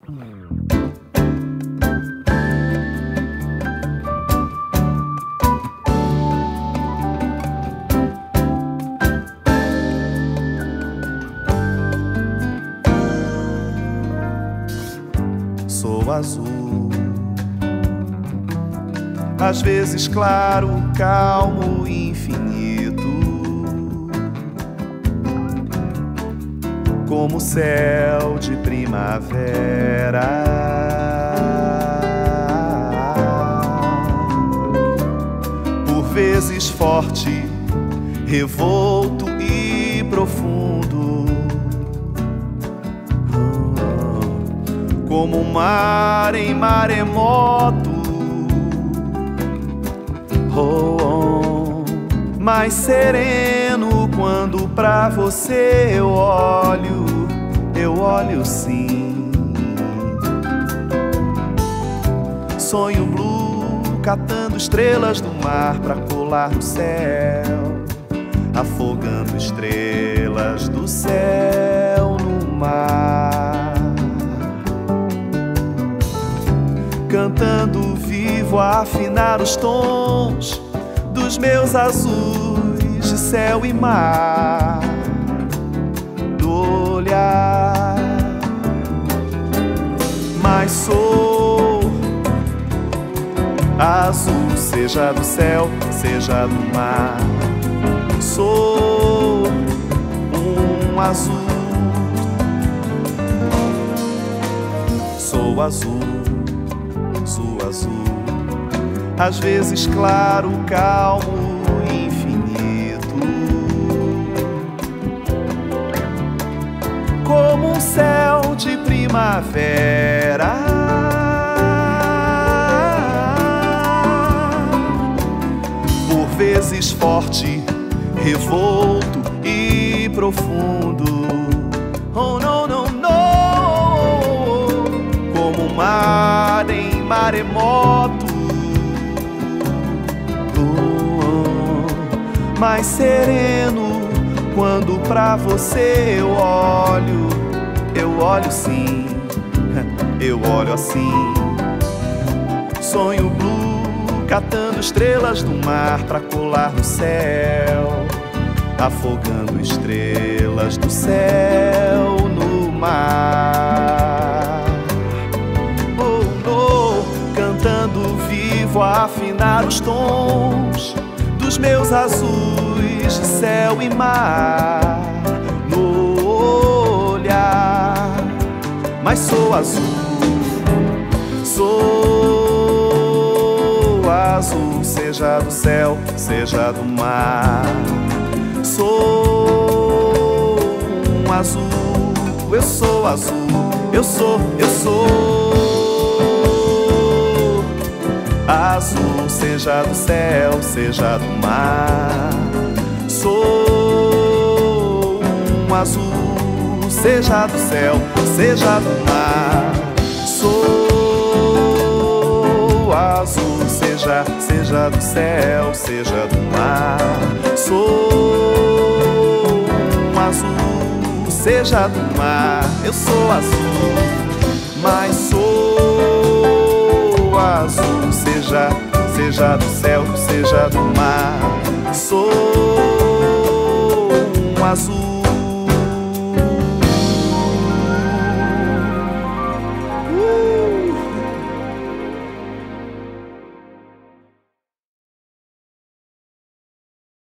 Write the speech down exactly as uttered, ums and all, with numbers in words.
Sou azul, às vezes claro, calmo, infinito, como o céu de primavera. Por vezes forte, revolto e profundo, como um mar em maremoto. Oh, oh, mais sereno quando pra você eu olho, eu olho sim. Sonho blue, catando estrelas do mar pra colar no céu, afogando estrelas do céu no mar. Cantando vivo a afinar os tons dos meus azuis de céu e mar, do olhar. Mas sou azul, seja do céu, seja do mar. Sou um azul, sou azul, azul, azul, às vezes claro, calmo, infinito, como um céu de primavera. Por vezes forte, revolto e profundo. Oh, não, não, não, como um mar em maremoto, oh, oh, mais sereno quando pra você eu olho, eu olho sim, eu olho assim. Sonho blue, catando estrelas do mar pra colar no céu, afogando estrelas do céu no mar. Vivo a afinar os tons dos meus azuis de céu e mar no olhar. Mas sou azul, sou azul, seja do céu, seja do mar. Sou um azul, eu sou azul, eu sou, eu sou azul, seja do céu, seja do mar. Sou um azul, seja do céu, seja do mar. Sou azul, seja, seja do céu, seja do mar. Sou um azul, seja do mar. Eu sou azul, mas sou azul, seja, seja do céu, seja do mar. Sou um azul,